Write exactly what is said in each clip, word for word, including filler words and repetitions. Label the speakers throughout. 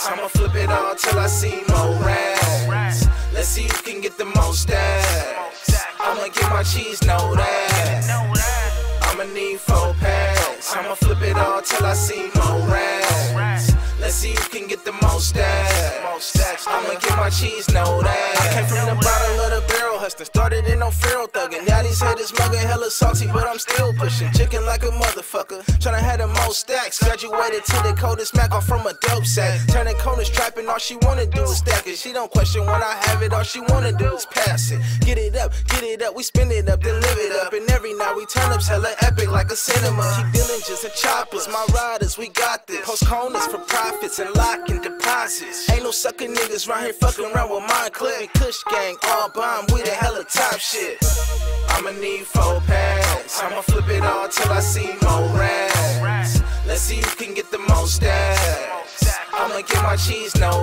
Speaker 1: I'ma flip it all till I see more racks. Let's see who can get the most stacks. I'ma get my cheese, know that. I'ma need four packs. I'ma flip it all till I see more racks. Let's see who can get the most stacks. I'ma get my cheese, know that. I came from the bottom of the barrel, hustling. Started in on feral thugging. Now these haters mugging hella salty, but I'm still pushing. Chicken like a motherfucker. Tryna have the most stacks. Graduated to the coldest Mac off from a dope sack. Turning corners, trapping. All she wanna do is stack it. She don't question when I have it. All she wanna do is pass it. Get it up, get it up. We spin it up, then live it up. And every night we turn ups hella epic like a cinema. Keep diligence and choppers. My riders, we got this. Post corners for profits and locking deposits. Ain't no sucker niggas round here fucking around with mine clip. Kush gang, all bomb, we the hella top shit. I'ma need four packs. I'ma flip it all till I see more racks. Let's see who can get the most stacks. I'ma get my cheese, know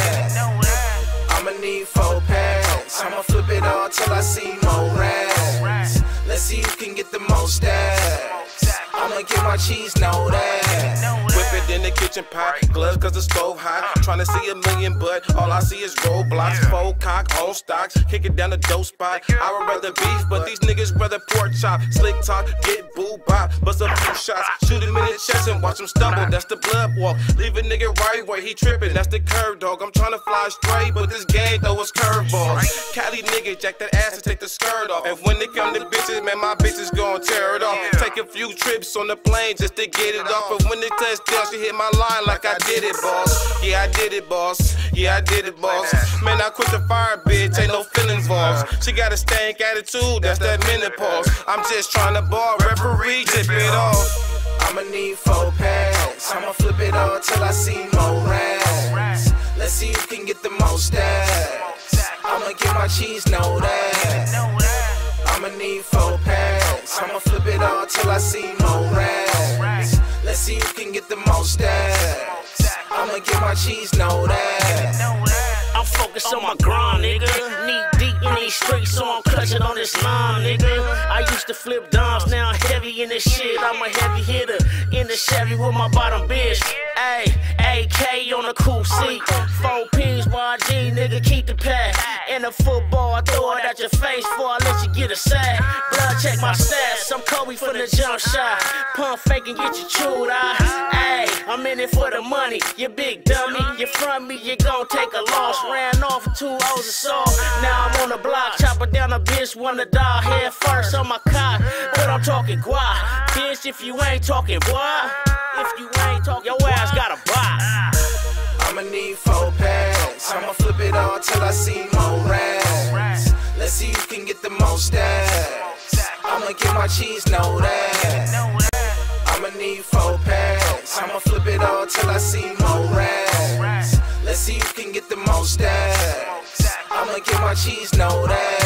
Speaker 1: that. I'ma need four packs. I'ma flip it all till I see more racks. Let's see who can get the most stacks. I'ma get my cheese, know that.
Speaker 2: Whip it in the kitchen pot, gloves cause the stove hot. Tryna see a million, but all I see is roadblocks. Full cock, on stocks, kick it down the dope spot. I would rather beef, but these niggas rather pork chop. Slick talk, get boo bop, bust a few shots. Shoot him in the chest and watch him stumble, that's the blood walk. Leave a nigga right where he tripping, that's the curve dog. I'm tryna fly straight, but this game throw us curveballs. Cali nigga, jack that ass and take the skirt off. And when they come to bitches, man, my bitches gon' tear it off. Take a few trips on the plane just to get it off. But when they touch down, she hit my line like I did it, boss. Yeah, I did it, boss. Yeah, I did it, boss. Man, I quit the fire, bitch. Ain't no feelings involved. She got a stank attitude, that's that menopause. I'm just trying to ball, referee, tip it off.
Speaker 1: I'ma need four packs. I'ma flip it all till I see more racks. Let's see who can get the most stacks. I'ma get my cheese, know that. I'ma need four packs. I'ma flip it all till I see more racks. Let's see who can get the most stacks. I'ma get my cheese, know that.
Speaker 3: I'm focused on my grind, nigga. Knee deep in these streets, so I'm clutching on this line, nigga. I used to flip dimes, now I'm heavy in this shit. I'm a heavy hitter in the Chevy with my bottom bitch. Ayy, A K on the cool seat. Four P's, Y G, nigga, keep the pack. And the football, I throw it at your face before I let you get a sack. Blood check my stats, I'm Kobe for the jump shot. Pump fake and get you chewed out. Ayy, I'm in it for the money, you big dummy. You front me, you gon' take a loss. Ran off with two O's of salt. Now I'm on the block, chopping down a bitch, wanna die head first on my cock. But I'm talking guap. Bitch, if you ain't talking boy, if you ain't talking, your ass got a box.
Speaker 1: I'ma need four packs. I'ma flip it all till I see more racks. Let's see who can get the most stacks. I'ma get my cheese, know that. I'ma need four packs. I'ma flip it all till I see more racks. Let's see who can get the most stacks. I'ma get my cheese, know that.